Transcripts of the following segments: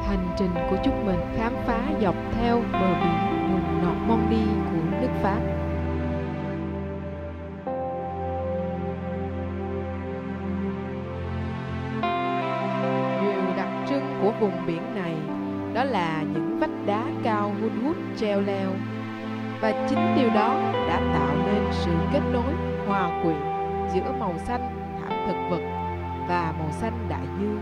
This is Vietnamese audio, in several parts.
Hành trình của chúng mình khám phá dọc theo bờ biển vùng Normandy của nước Pháp. Điều đặc trưng của vùng biển này đó là những vách đá cao hun hút treo leo, và chính điều đó đã tạo nên sự kết nối hòa quyện giữa màu xanh thảm thực vật và màu xanh đại dương.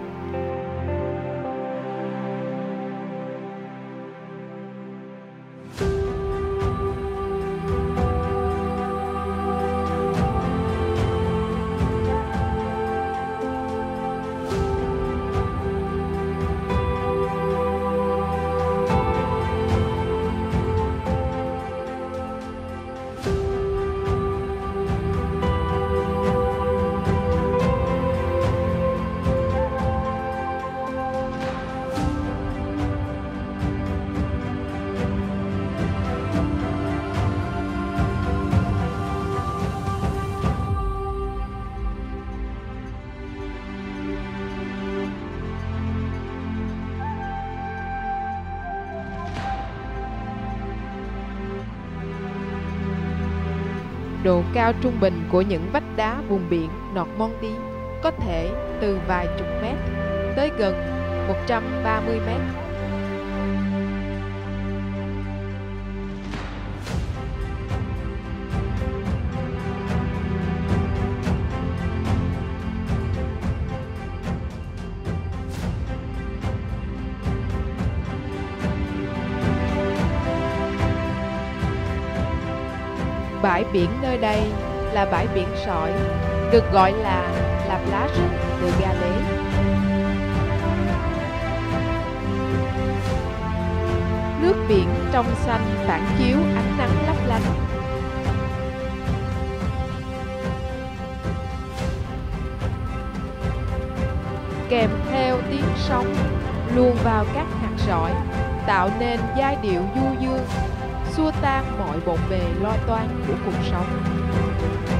Độ cao trung bình của những vách đá vùng biển Normandy có thể từ vài chục mét tới gần 130 mét. Bãi biển nơi đây là bãi biển sỏi, được gọi là La Plage de Galets. Nước biển trong xanh phản chiếu ánh nắng lấp lánh. Kèm theo tiếng sóng luồn vào các hạt sỏi, tạo nên giai điệu du dương, xua tan mọi bộn bề lo toan của cuộc sống.